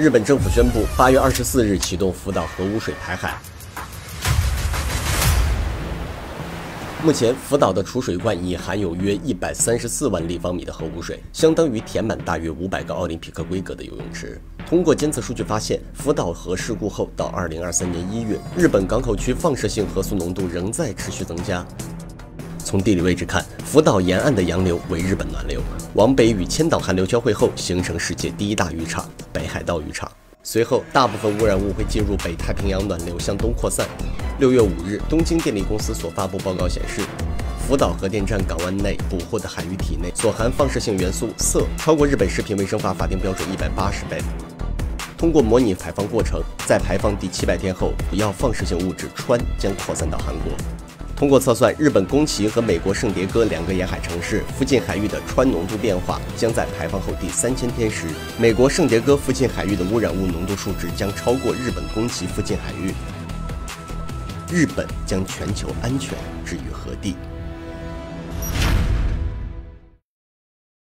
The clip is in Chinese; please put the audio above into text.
日本政府宣布，8月24日启动福岛核污水排海。目前，福岛的储水罐已含有约134万立方米的核污水，相当于填满大约500个奥林匹克规格的游泳池。通过监测数据发现，福岛核事故后到2023年1月，日本港口区放射性核素浓度仍在持续增加。从地理位置看，福岛沿岸的洋流为日本暖流，往北与千岛寒流交汇后，形成世界第一大渔场——北海道渔场。随后，大部分污染物会进入北太平洋暖流向东扩散。6月5日，东京电力公司所发布报告显示，福岛核电站港湾内捕获的海域体内所含放射性元素铯超过日本食品卫生法法定标准180倍。通过模拟排放过程，在排放第700天后，主要放射性物质氚将扩散到韩国。通过测算，日本宫崎和美国圣迭戈2个沿海城市附近海域的氚浓度变化，将在排放后第3000天时，美国圣迭戈附近海域的污染物浓度数值将超过日本宫崎附近海域。日本将全球安全置于何地？